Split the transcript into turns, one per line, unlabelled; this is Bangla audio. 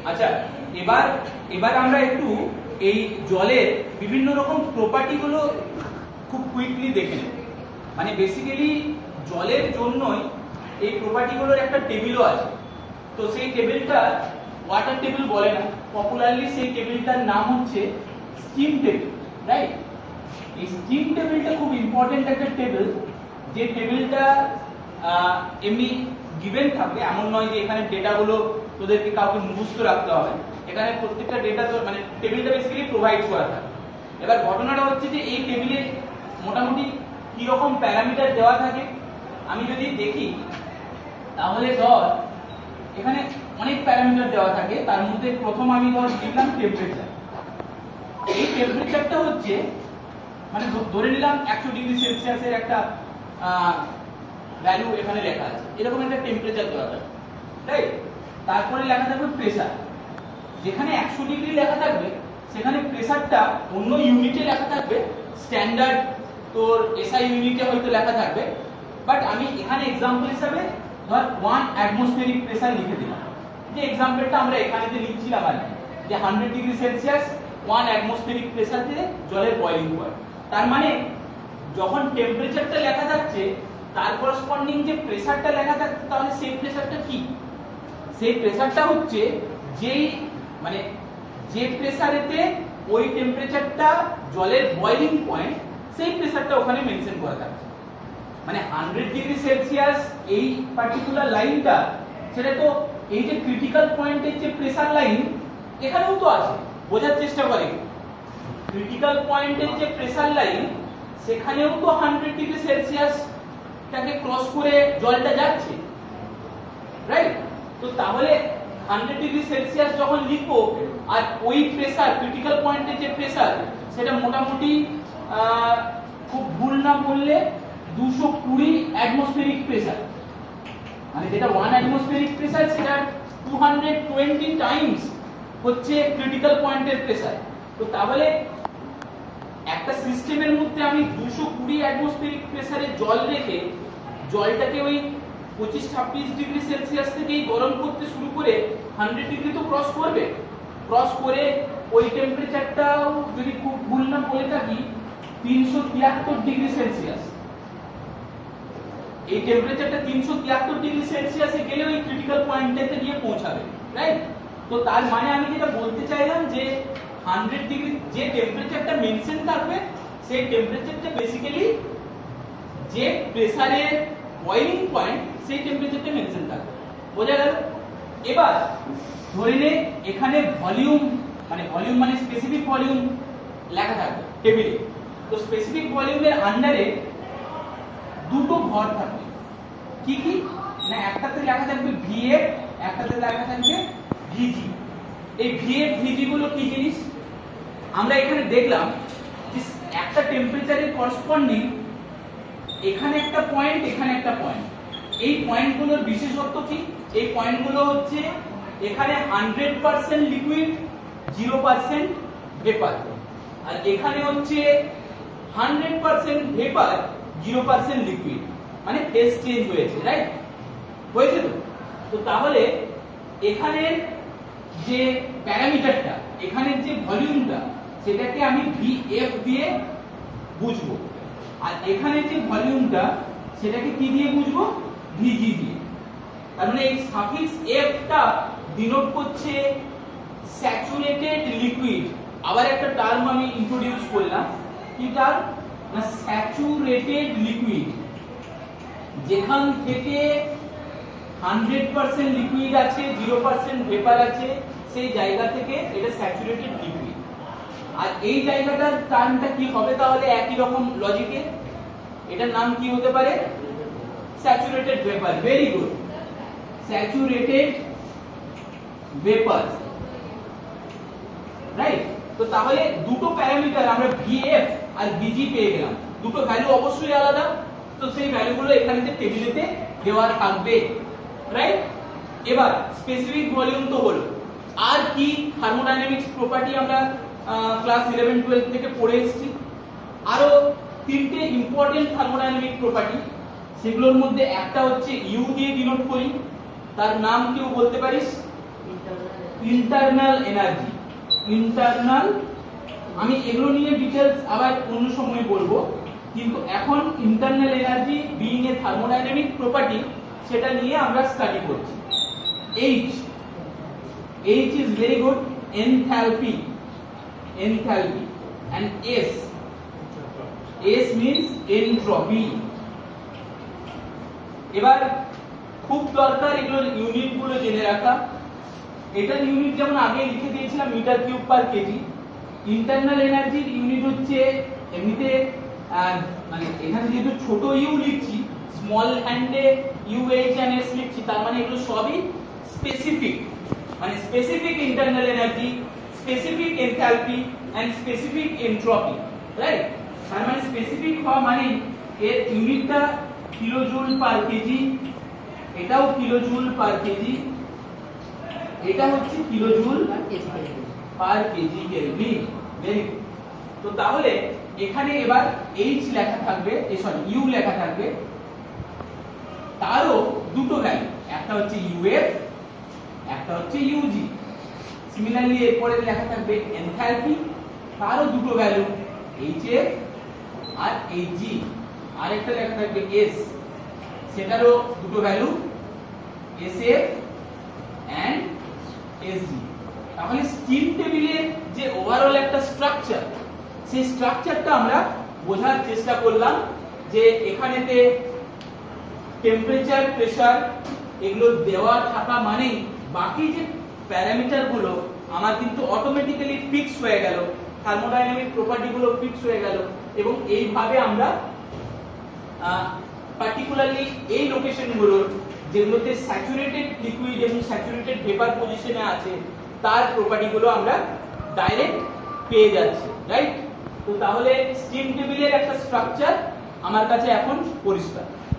আচ্ছা, এবার এবার আমরা একটু এই জলের বিভিন্ন রকম প্রপার্টি গুলো খুব কুইকলি দেখে নেব। মানে বেসিক্যালি জলের জন্যই এই প্রপার্টি গুলোর একটা টেবিলও আছে। তো সেই টেবিলটা ওয়াটার টেবিল বলে না, পপুলারলি সেই টেবিলটার নাম হচ্ছে স্টিম টেবিল, রাইট? এই স্টিম টেবিলটা খুব ইম্পর্টেন্ট একটা টেবিল, যে টেবিলটা এমনি গিভেন থাকবে, এমন নয় যে এখানে ডেটাগুলো তোদেরকে কাউকে মুখস্থ রাখতে হবে। এখানে প্রত্যেকটা ডেটা তো মানে টেবিলটা বেসিক্যালি প্রোভাইড করা থাকে। এবার ঘটনাটা হচ্ছে যে এই টেবিলে মোটামুটি কি রকম প্যারামিটার দেওয়া থাকে আমি যদি দেখি, তাহলে ধর এখানে অনেক প্যারামিটার দেওয়া থাকে। তার মধ্যে প্রথম আমি ধর লিখলাম টেম্পারেচার। এই টেম্পারেচারটা হচ্ছে মানে ধরে নিলাম 100 ডিগ্রি সেলসিয়াসের একটা ভ্যালু এখানে লেখা আছে, এরকম একটা টেম্পারেচার দেওয়া থাকে, রাইট? তারপরে লেখা থাকবে প্রেসার। যেখানে 100 ডিগ্রি লেখা থাকবে সেখানে প্রেসারটা অন্য ইউনিটে লেখা থাকবে, স্ট্যান্ডার্ড তোর এসআই ইউনিটে হয়তো লেখা থাকবে, বাট আমি এখানে एग्जांपल হিসেবে ধর 1 অ্যাটমসফেরিক প্রেসার লিখে দিলাম। যে एग्जांपलটা আমরা এখানেতে লিখছিলাম আর কি, যে 100 ডিগ্রি সেলসিয়াস 1 অ্যাটমসফেরিক প্রেসারে জলের বয়লিং পয়েন্ট। তার মানে যখন টেম্পারেচারটা লেখা থাকছে তার করেসপন্ডিং যে প্রেসারটা লেখা থাকছে, তাহলে সেই প্রেসারটা কি? সেই প্রেসারটা হচ্ছে যেই মানে যে প্রেসারেতে ওই টেম্পারেচারটা জলের বয়লিং পয়েন্ট, সেই প্রেসারটা ওখানে মেনশন করা থাকছে। মানে 100 ডিগ্রি সেলসিয়াস এই পার্টিকুলার লাইনটা, সেটা তো এই যে ক্রিটিক্যাল পয়েন্টের যে প্রেসার লাইন এখানেও তো আছে। বোঝার চেষ্টা করে, ক্রিটিক্যাল পয়েন্টের যে প্রেসার লাইন সেখানেও তো 100 ডিগ্রি সেলসিয়াস টাকে ক্রস করে জলটা যাচ্ছে, রাইট? তো তাহলে 100 ডিগ্রি সেলসিয়াস যখন লিখবো আর ওই প্রেসার ক্রিটিক্যাল পয়েন্টের যে প্রেসার সেটা মোটামুটি খুব ভুল না বললে 220 অ্যাটমসফেরিক প্রেসার, মানে যেটা 1 অ্যাটমসফেরিক প্রেসার সেটা 220 টাইমস হচ্ছে ক্রিটিক্যাল পয়েন্টের প্রেসার। তো তাহলে একটা সিস্টেমের মধ্যে আমি 220 অ্যাটমসফেরিক প্রেসারে জল রেখে জলটাকে ওই 25-26 ডিগ্রি সেলসিয়াস থেকেই গরম করতে শুরু করে 100 ডিগ্রি তো ক্রস করবে। ক্রস করে ওই টেম্পারেচারটাও যদি খুব ভুল না বলে থাকি 373 ডিগ্রি সেলসিয়াস। এই টেম্পারেচারটা 373 ডিগ্রি সেলসিয়াসে গেলে ওই ক্রিটিক্যাল পয়েন্টটাতে গিয়ে পৌঁছাবে, রাইট? তো তার মানে আমি যেটা বলতে চাইলাম যে 100 ডিগ্রি যে টেম্পারেচারটা মেনশন থাকবে সেই টেম্পারেচারটা বেসিক্যালি যে প্রেসারের বয়লিং পয়েন্ট সেই টেম্পারেচারটা মেনশন থাকবে। বোঝা গেল? এবার ধরে নে এখানে ভলিউম মানে স্পেসিফিক ভলিউম লেখা থাকবে টেবিলে। তো স্পেসিফিক ভলিউমের আন্ডারে দুটো ঘর থাকবে। কি কি না, একটাতে লেখা থাকবে ভিএফ, একটাতে লেখা থাকবে ভিজি। এই ভিএফ ভিজি গুলো কি জিনিস আমরা এখানে দেখলাম যে একটা টেম্পারেচারের করেসপন্ডিং এখানে একটা পয়েন্ট, এখানে একটা পয়েন্ট। এই পয়েন্টগুলোর বিশেষত্ব কি? এই পয়েন্টগুলো হচ্ছে এখানে 100% লিকুইড 0% ভেপার, আর এখানে হচ্ছে 100% ভেপার 0% লিকুইড, মানে ফেজ চেঞ্জ হয়েছে, রাইট? হয়েছে তো? তো তাহলে এখানে যে প্যারামিটারটা, এখানের যে ভলিউমটা সেটাকে আমি ভিএফ দিয়ে বুঝবো, আর এখানে যে ভলিউমটা সেটাকে কি দিয়ে বুঝবো? ভিজি দিয়ে। তার মানে এই সাফিক্স এফ টা ডিনোট করছে স্যাচুরেটেড লিকুইড। আবার একটা টার্ম আমি ইন্ট্রোডিউস করলাম, কি টার্ম না? Saturated liquid. যেখান থেকে 100% লিকুইড আছে 0% ভেপার আছে সেই জায়গা থেকে এটা স্যাচুরেটেড লিকুইড। আর এই জায়গাটার টার্মটা কি হবে তাহলে একই রকম লজিকে? এটার নাম কি হতে পারে? Saturated vapour. Very good, saturated vapour, right? তো তাহলে দুটো প্যারামিটার আমরা ভিএফ আর ভিজি পেয়ে গেলাম। দুটো ভ্যালু অবশ্যই আলাদা, তো সেই ভ্যালুগুলো এখানে টেবিলেতে দেওয়া থাকবে, রাইট? এবার স্পেসিফিক ভলিউম তো হলো, আর কি থার্মোডাইনামিক্স প্রপার্টি আমরা ক্লাস 11-12 থেকে পড়ে এসেছি। আরো তিনটে ইম্পর্টেন্ট থার্মোডাইনামিক প্রপার্টি, সেগুলোর মধ্যে একটা হচ্ছে ইউ দিয়ে ডিনোট করি, তার নাম কেউ বলতে পারিস? Internal energy. ইন্টারনাল, আমি এগুলো নিয়ে ডিটেইলস আবার অন্য সময় বলবো, কিন্তু এখন internal energy being a thermodynamic property সেটা নিয়ে আমরা স্টাডি করছি। H, H is very good, enthalpy, enthalpy, and S, S means entropy। এবার খুব দরকার এগুলোর ইউনিট গুলো জেনে রাখা। এটার ইউনিট যেমন আগে লিখে দিয়েছিলাম metre cube per kg. Internal এনার্জির ইউনিট হচ্ছে এমনিতে মানে এখানে যেহেতু ছোট ইউ লিখছি, স্মল হ্যান্ডে ইউ এইচ এন্ড এস লিখছি, তার মানে এগুলো সবই স্পেসিফিক, মানে specific internal energy, specific enthalpy and specific entropy, right? তার মানে স্পেসিফিক হওয়া মানে এর ইউনিটটা কিলোজুল পার কেজি, এটাও কিলোজুল পার কেজি, এটা হচ্ছে kilojoule per kg kelvin. Very good. তো তাহলে এখানে এবার H লেখা থাকবে, সরি U লেখা থাকবে, তারও দুটো ভ্যালু, একটা হচ্ছে UF, একটা হচ্ছে UG। সিমিলারলি এরপরে লেখা থাকবে এনথালপি, তারও দুটো ভ্যালু, HF আর HG। আর একটা লেখা থাকবে S, সেটারও দুটো ভ্যালু, SF এন্ড SG। তাহলে স্টিম টেবিলের যে ওভারঅল একটা স্ট্রাকচার, সেই স্ট্রাকচারটা আমরা বোঝার চেষ্টা করলাম, যে এখানেতে টেম্পারেচার, প্রেসার এগুলো দেওয়া থাকা মানেই বাকি যে প্যারামিটার গুলো আমার কিন্তু অটোমেটিক্যালি ফিক্স হয়ে গেল, থার্মোডাইনামিক প্রপার্টি গুলো ফিক্স হয়ে গেল, এবং এইভাবে আমরা পার্টিকুলারলি এই লোকেশন গুলোর যেগুলোতে স্যাচুরেটেড লিকুইড এবং স্যাচুরেটেড ভেপার পজিশনে আছে তার প্রপার্টি গুলো আমরা ডাইরেক্ট পেয়ে যাচ্ছি, রাইট? তো তাহলে স্টিম টেবিলের একটা স্ট্রাকচার আমার কাছে এখন পরিষ্কার।